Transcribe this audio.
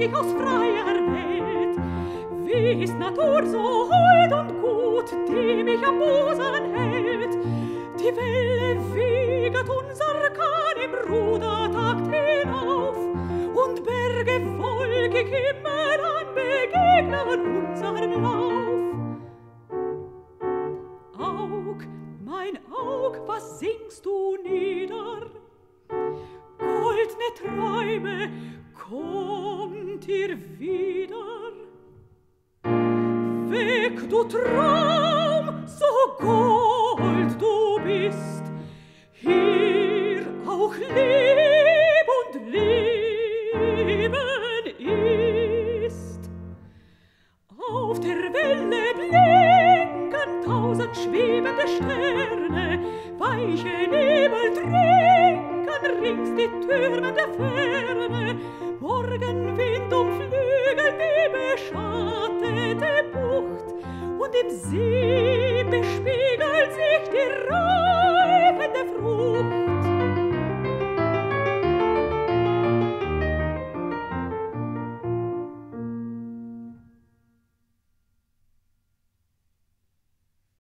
ich aus freier Welt. Wie ist Natur so hold und gut, die mich am Busen hält? Die Welle wiegt unser Kahn im Rudertakt hinauf, und Berge folgig immer an begegnen unserem Lauf. Aug, mein Aug, was singst du nieder? Goldne Träume, kommt ihr wieder? Weg, du Traum, so gold du bist, hier auch Lieb und Leben ist. Auf der Welle blinken 1000 schwebende Sterne, weiche Nebel trinken rings die Türme der Ferne. Morgenwind umflügelt die beschattete Bucht, und im See bespiegelt sich die Rauch